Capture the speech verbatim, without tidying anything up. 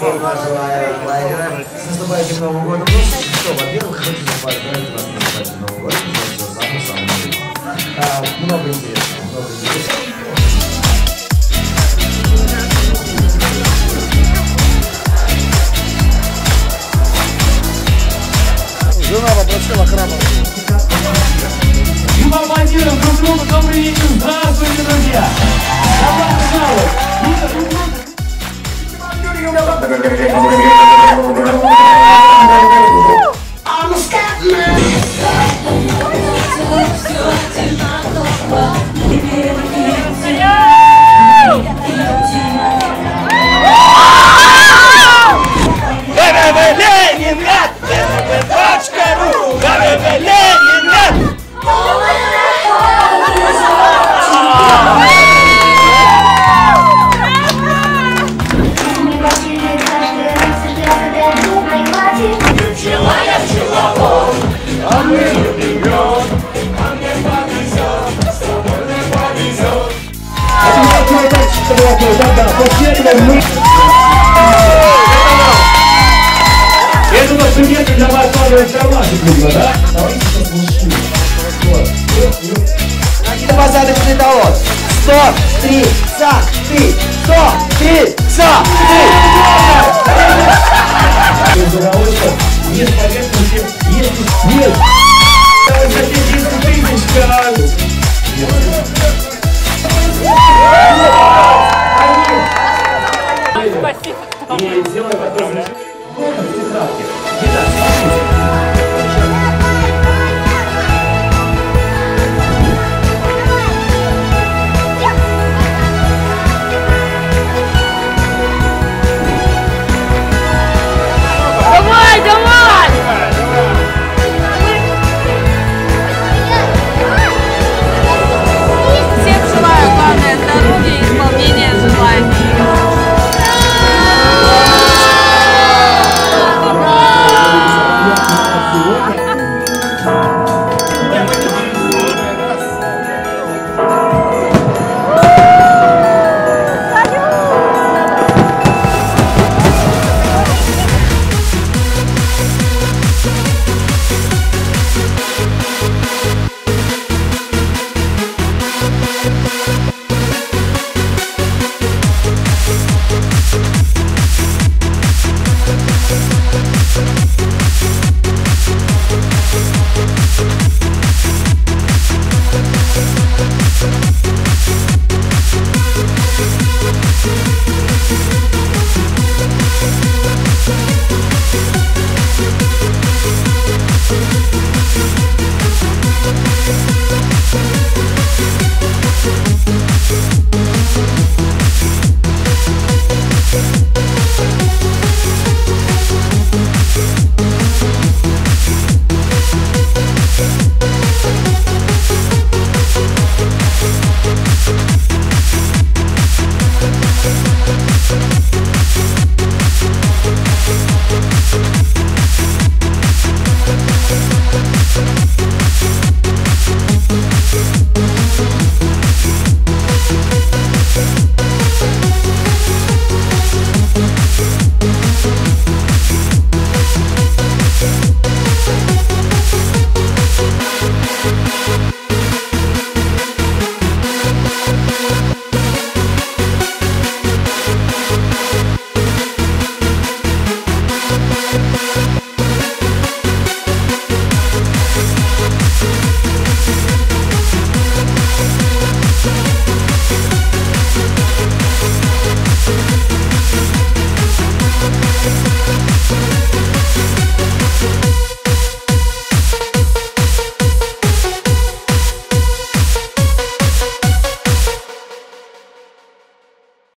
Желаю лайкера. С наступающим Новым годом. Ну, что, во-первых, хочу поздравить вас с наступающим Новым годом. Все самое-самое. Много интересного, много интересного. Жена попросила краба. И поаплодируем друг другу. Добрый вечер. Здравствуйте, друзья. Добро пожаловать. Это вот примерно для вас новая информация, да? Давайте сейчас лучше. Один посадочный талон. Сто три за ты. Сто три за ты. Нет поверхности, есть нет. За тысячу тысяч. И сделаем потом. Давай, давай! Всем желаю, главное, здоровья и исполнения желаний. We'll be right back.